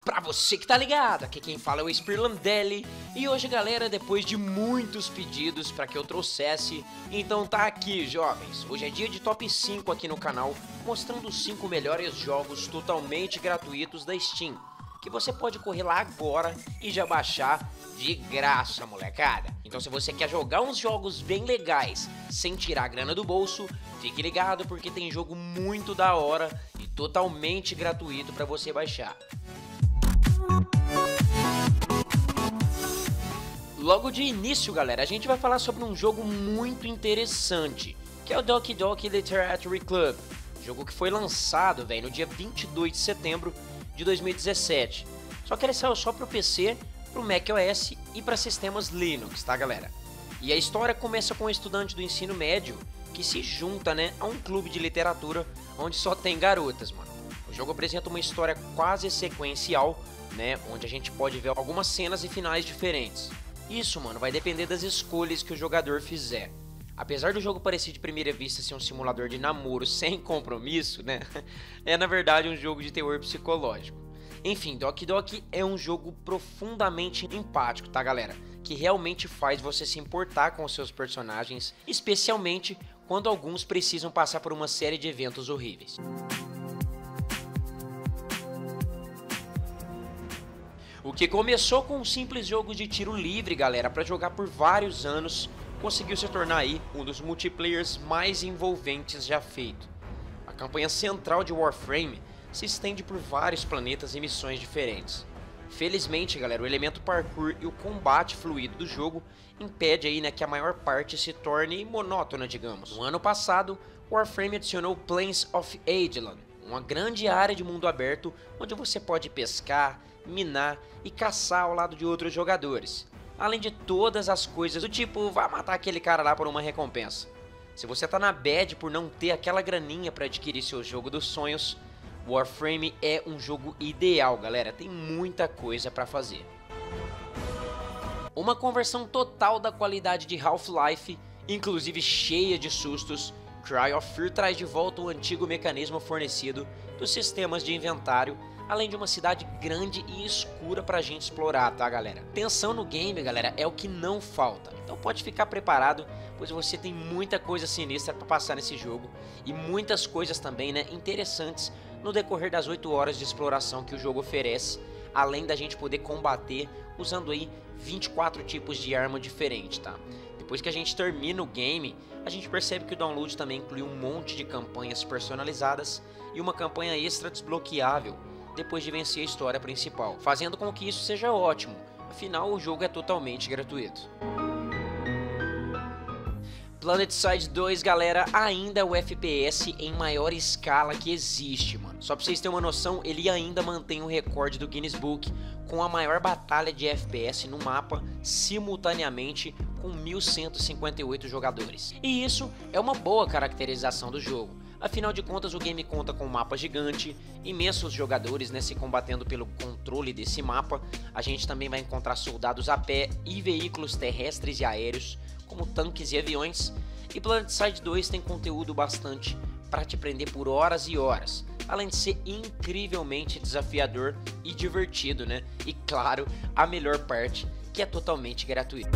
Pra você que tá ligado, aqui quem fala é o Spirlandelli. E hoje, galera, depois de muitos pedidos pra que eu trouxesse, então tá aqui, jovens. Hoje é dia de top 5 aqui no canal, mostrando os 5 melhores jogos totalmente gratuitos da Steam, que você pode correr lá agora e já baixar de graça, molecada. Então se você quer jogar uns jogos bem legais, sem tirar a grana do bolso, fique ligado porque tem jogo muito da hora e totalmente gratuito pra você baixar. Logo de início, galera, a gente vai falar sobre um jogo muito interessante, que é o Doki Doki Literature Club, jogo que foi lançado, velho, no dia 22 de setembro de 2017. Só que ele saiu só pro PC, pro macOS e para sistemas Linux, tá, galera? E a história começa com um estudante do ensino médio que se junta, né, a um clube de literatura onde só tem garotas, mano. O jogo apresenta uma história quase sequencial, né, onde a gente pode ver algumas cenas e finais diferentes. Isso, mano, vai depender das escolhas que o jogador fizer. Apesar do jogo parecer de primeira vista ser um simulador de namoro sem compromisso, né, é na verdade um jogo de terror psicológico. Enfim, Doki Doki é um jogo profundamente empático, tá, galera? Que realmente faz você se importar com os seus personagens, especialmente quando alguns precisam passar por uma série de eventos horríveis. O que começou com um simples jogo de tiro livre, galera, para jogar por vários anos, conseguiu se tornar aí um dos multiplayers mais envolventes já feito. A campanha central de Warframe se estende por vários planetas e missões diferentes. Felizmente, galera, o elemento parkour e o combate fluido do jogo impede aí, né, que a maior parte se torne monótona, digamos. No ano passado, Warframe adicionou Plains of Aegelan, uma grande área de mundo aberto onde você pode pescar, minar e caçar ao lado de outros jogadores, além de todas as coisas do tipo, vá matar aquele cara lá por uma recompensa. Se você tá na bad por não ter aquela graninha para adquirir seu jogo dos sonhos, Warframe é um jogo ideal, galera, tem muita coisa para fazer. Uma conversão total da qualidade de Half-Life, inclusive cheia de sustos, Cry of Fear traz de volta o antigo mecanismo fornecido dos sistemas de inventário, além de uma cidade grande e escura pra gente explorar, tá, galera? Tensão no game, galera, é o que não falta. Então pode ficar preparado, pois você tem muita coisa sinistra pra passar nesse jogo e muitas coisas também, né, interessantes no decorrer das 8 horas de exploração que o jogo oferece, além da gente poder combater usando aí 24 tipos de arma diferentes, tá? Depois que a gente termina o game, a gente percebe que o download também inclui um monte de campanhas personalizadas e uma campanha extra desbloqueável depois de vencer a história principal, fazendo com que isso seja ótimo, afinal o jogo é totalmente gratuito. PlanetSide 2, galera, ainda é o FPS em maior escala que existe, mano. Só pra vocês terem uma noção, ele ainda mantém o recorde do Guinness Book com a maior batalha de FPS no mapa simultaneamente com 1158 jogadores. E isso é uma boa caracterização do jogo. Afinal de contas, o game conta com um mapa gigante, imensos jogadores, né, se combatendo pelo controle desse mapa. A gente também vai encontrar soldados a pé e veículos terrestres e aéreos, como tanques e aviões. E PlanetSide 2 tem conteúdo bastante para te prender por horas e horas, além de ser incrivelmente desafiador e divertido, né? E claro, a melhor parte, que é totalmente gratuito.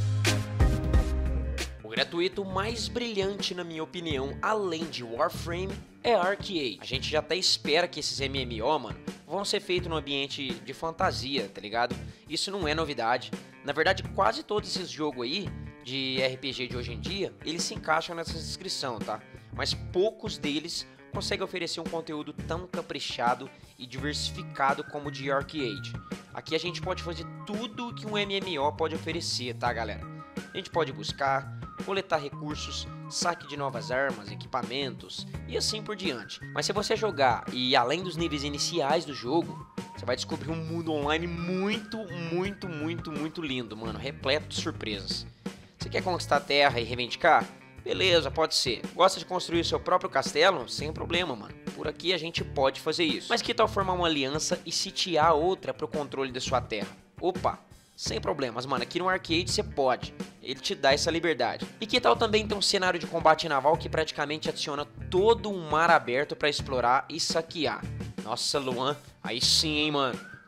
O gratuito mais brilhante, na minha opinião, além de Warframe, é Arcade. A gente já até espera que esses MMO, mano, vão ser feitos num ambiente de fantasia, tá ligado? Isso não é novidade. Na verdade, quase todos esses jogos aí, de RPG de hoje em dia, eles se encaixam nessa descrição, tá? Mas poucos deles conseguem oferecer um conteúdo tão caprichado e diversificado como o de Arcade. Aqui a gente pode fazer tudo que um MMO pode oferecer, tá, galera? A gente pode buscar, coletar recursos, saque de novas armas, equipamentos e assim por diante. Mas se você jogar e além dos níveis iniciais do jogo, você vai descobrir um mundo online muito lindo, mano, repleto de surpresas. Você quer conquistar a terra e reivindicar? Beleza, pode ser. Gosta de construir o seu próprio castelo? Sem problema, mano. Por aqui a gente pode fazer isso. Mas que tal formar uma aliança e sitiar outra pro controle da sua terra? Opa, sem problemas, mano. Aqui no Arcade você pode. Ele te dá essa liberdade. E que tal também ter um cenário de combate naval que praticamente adiciona todo um mar aberto pra explorar e saquear? Nossa, Luan, aí sim, hein, mano.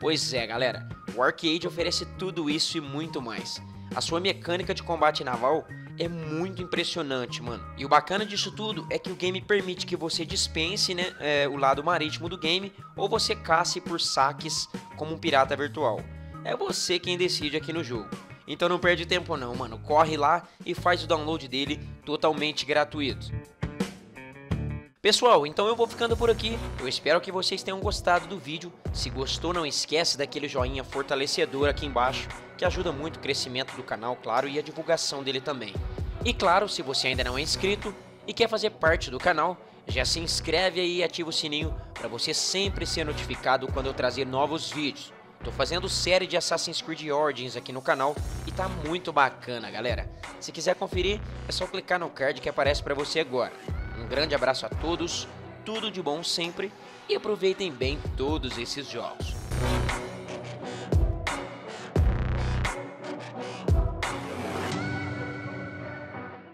Pois é, galera, o Arcade oferece tudo isso e muito mais. A sua mecânica de combate naval é muito impressionante, mano. E o bacana disso tudo é que o game permite que você dispense, né, o lado marítimo do game, ou você casse por saques como um pirata virtual. É você quem decide aqui no jogo. Então não perde tempo não, mano. Corre lá e faz o download dele totalmente gratuito. Pessoal, então eu vou ficando por aqui. Eu espero que vocês tenham gostado do vídeo. Se gostou, não esquece daquele joinha fortalecedor aqui embaixo, que ajuda muito o crescimento do canal, claro, e a divulgação dele também. E claro, se você ainda não é inscrito e quer fazer parte do canal, já se inscreve aí e ativa o sininho para você sempre ser notificado quando eu trazer novos vídeos. Tô fazendo série de Assassin's Creed Origins aqui no canal e tá muito bacana, galera. Se quiser conferir, é só clicar no card que aparece para você agora. Um grande abraço a todos, tudo de bom sempre e aproveitem bem todos esses jogos.